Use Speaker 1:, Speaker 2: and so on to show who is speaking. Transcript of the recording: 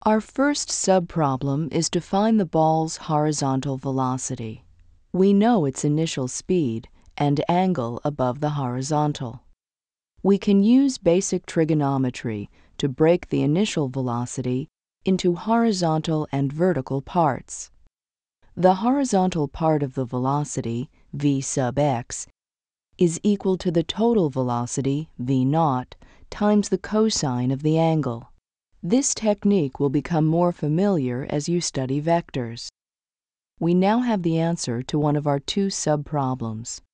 Speaker 1: Our first subproblem is to find the ball's horizontal velocity. We know its initial speed and angle above the horizontal. We can use basic trigonometry to break the initial velocity into horizontal and vertical parts. The horizontal part of the velocity, v sub x, is equal to the total velocity, v naught, times the cosine of the angle. This technique will become more familiar as you study vectors. We now have the answer to one of our two subproblems.